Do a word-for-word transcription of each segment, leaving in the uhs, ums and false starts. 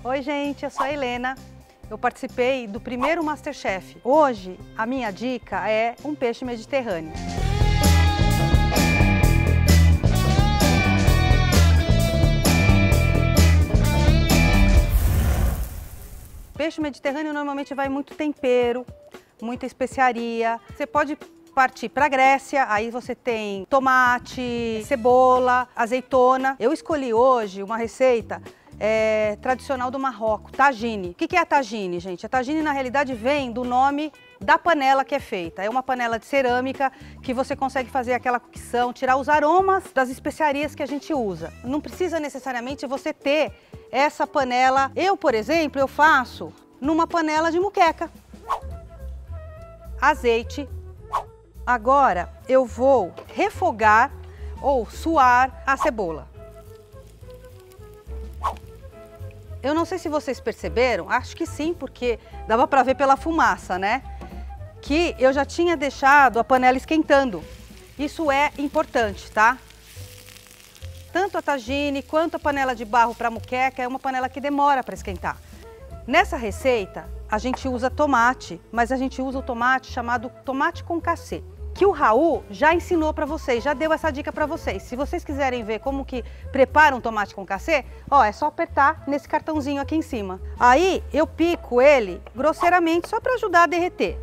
Oi gente, eu sou a Helena, eu participei do primeiro Masterchef. Hoje a minha dica é um peixe mediterrâneo. Peixe mediterrâneo normalmente vai muito tempero, muita especiaria. Você pode partir para a Grécia, aí você tem tomate, cebola, azeitona. Eu escolhi hoje uma receita é, tradicional do Marrocos, tagine. O que é a tagine, gente? A tagine na realidade vem do nome da panela que é feita. É uma panela de cerâmica que você consegue fazer aquela cocção, tirar os aromas das especiarias que a gente usa. Não precisa necessariamente você ter essa panela. Eu, por exemplo, eu faço numa panela de muqueca. Azeite. Agora eu vou refogar ou suar a cebola. Eu não sei se vocês perceberam, acho que sim, porque dava para ver pela fumaça, né? Que eu já tinha deixado a panela esquentando. Isso é importante, tá? Tanto a tagine quanto a panela de barro para muqueca é uma panela que demora para esquentar. Nessa receita, a gente usa tomate, mas a gente usa o tomate chamado tomate concassê, que o Raul já ensinou para vocês, já deu essa dica para vocês. Se vocês quiserem ver como que prepara um tomate concassê, ó, é só apertar nesse cartãozinho aqui em cima. Aí eu pico ele grosseiramente só para ajudar a derreter.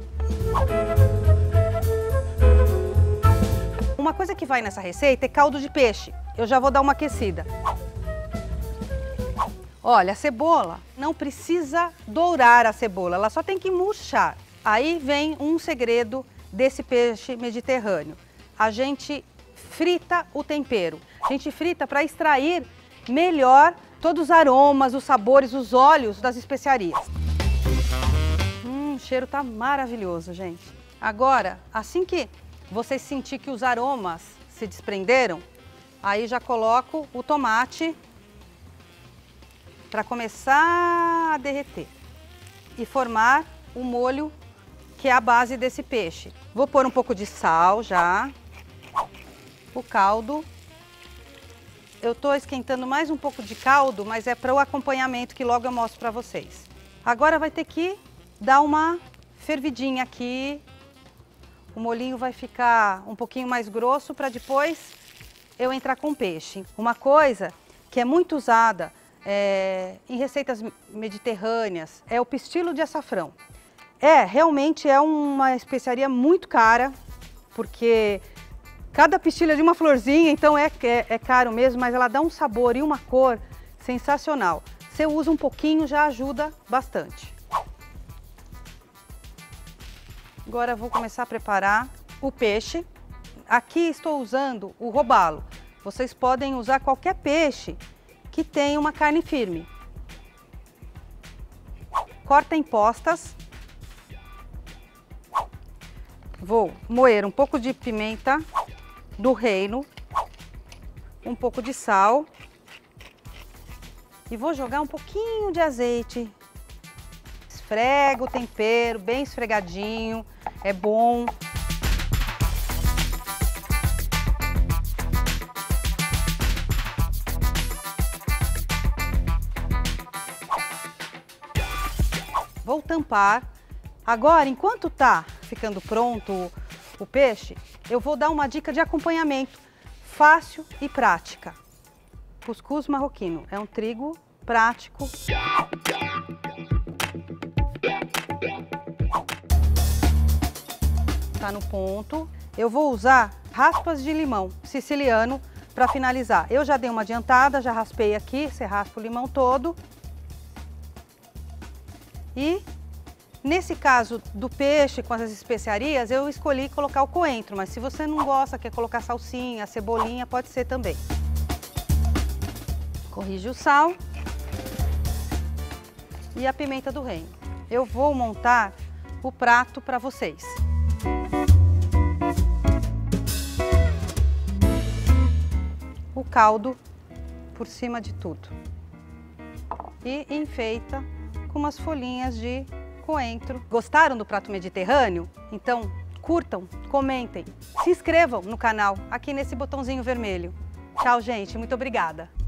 Uma coisa que vai nessa receita é caldo de peixe. Eu já vou dar uma aquecida. Olha, a cebola não precisa dourar a cebola, ela só tem que murchar. Aí vem um segredo desse peixe mediterrâneo. A gente frita o tempero. A gente frita para extrair melhor todos os aromas, os sabores, os óleos das especiarias. Hum, o cheiro tá maravilhoso, gente. Agora, assim que você sentir que os aromas se desprenderam, aí já coloco o tomate para começar a derreter e formar o molho que é a base desse peixe. Vou pôr um pouco de sal já, o caldo. Eu estou esquentando mais um pouco de caldo, mas é para o acompanhamento que logo eu mostro para vocês. Agora vai ter que dar uma fervidinha aqui. O molhinho vai ficar um pouquinho mais grosso para depois eu entrar com o peixe. Uma coisa que é muito usada é, em receitas mediterrâneas é o pistilo de açafrão. É, realmente é uma especiaria muito cara, porque cada pistilha é de uma florzinha, então é, é, é caro mesmo, mas ela dá um sabor e uma cor sensacional. Você usa um pouquinho, já ajuda bastante. Agora eu vou começar a preparar o peixe. Aqui estou usando o robalo. Vocês podem usar qualquer peixe que tenha uma carne firme. Corta em postas. Vou moer um pouco de pimenta do reino, um pouco de sal e vou jogar um pouquinho de azeite. Esfrego o tempero bem esfregadinho, é bom. Vou tampar. Agora, enquanto tá ficando pronto o peixe, eu vou dar uma dica de acompanhamento fácil e prática. Cuscuz marroquino é um trigo prático. Tá no ponto. Eu vou usar raspas de limão siciliano para finalizar. Eu já dei uma adiantada, já raspei aqui, você raspa o limão todo. E nesse caso do peixe com as especiarias, eu escolhi colocar o coentro, mas se você não gosta, quer colocar salsinha, cebolinha, pode ser também. Corrige o sal e a pimenta do reino. Eu vou montar o prato para vocês. O caldo por cima de tudo. E enfeita com umas folhinhas de coentro. Gostaram do prato mediterrâneo? Então curtam, comentem, se inscrevam no canal aqui nesse botãozinho vermelho. Tchau, gente, muito obrigada!